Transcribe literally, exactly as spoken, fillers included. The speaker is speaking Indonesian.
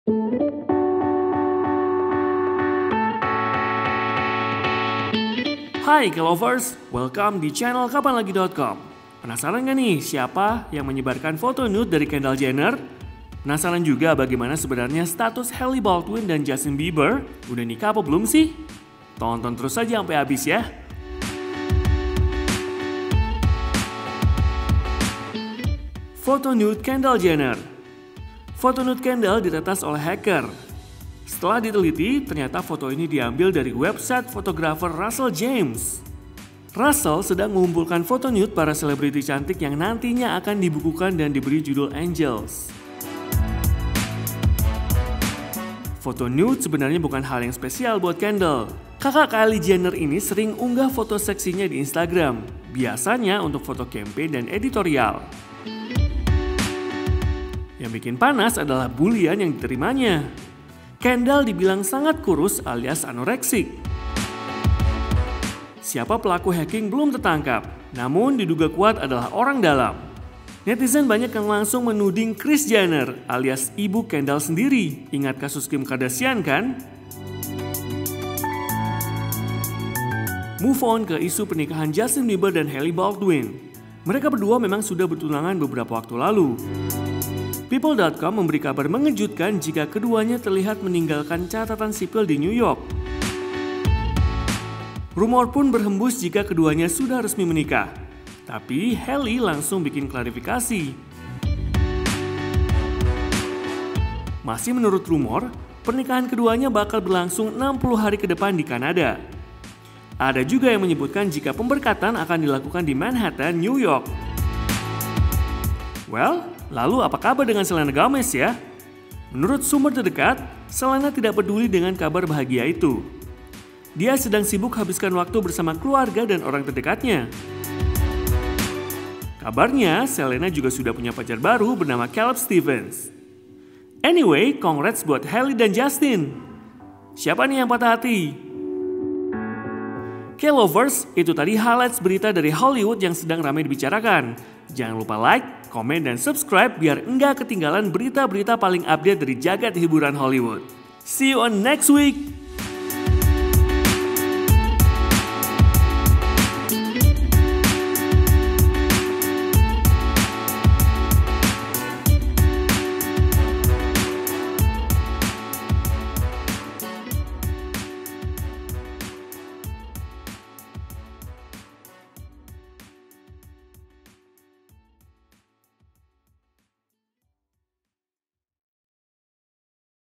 Hai K-Lovers, welcome di channel kapan lagi dot com. Penasaran gak nih siapa yang menyebarkan foto nude dari Kendall Jenner? Penasaran juga bagaimana sebenarnya status Hailey Baldwin dan Justin Bieber? Udah nikah apa belum sih? Tonton terus aja sampai habis ya. Foto nude Kendall Jenner. Foto nude Kendall diretas oleh hacker. Setelah diteliti, ternyata foto ini diambil dari website fotografer Russell James. Russell sedang mengumpulkan foto nude para selebriti cantik yang nantinya akan dibukukan dan diberi judul Angels. Foto nude sebenarnya bukan hal yang spesial buat Kendall. Kakak Kylie Jenner ini sering unggah foto seksinya di Instagram, biasanya untuk foto campaign dan editorial. Yang bikin panas adalah bulian yang diterimanya. Kendall dibilang sangat kurus alias anoreksik. Siapa pelaku hacking belum tertangkap, namun diduga kuat adalah orang dalam. Netizen banyak yang langsung menuding Kris Jenner alias ibu Kendall sendiri. Ingat kasus Kim Kardashian kan? Move on ke isu pernikahan Justin Bieber dan Hailey Baldwin. Mereka berdua memang sudah bertunangan beberapa waktu lalu. People dot com memberi kabar mengejutkan jika keduanya terlihat meninggalkan catatan sipil di New York. Rumor pun berhembus jika keduanya sudah resmi menikah. Tapi Hailey langsung bikin klarifikasi. Masih menurut rumor, pernikahan keduanya bakal berlangsung enam puluh hari ke depan di Kanada. Ada juga yang menyebutkan jika pemberkatan akan dilakukan di Manhattan, New York. Well, lalu apa kabar dengan Selena Gomez ya? Menurut sumber terdekat, Selena tidak peduli dengan kabar bahagia itu. Dia sedang sibuk habiskan waktu bersama keluarga dan orang terdekatnya. Kabarnya, Selena juga sudah punya pacar baru bernama Caleb Stevens. Anyway, congrats buat Hailey dan Justin. Siapa nih yang patah hati? K-Lovers, itu tadi highlights berita dari Hollywood yang sedang ramai dibicarakan. Jangan lupa like, komen, dan subscribe biar enggak ketinggalan berita-berita paling update dari jagat hiburan Hollywood. See you on next week!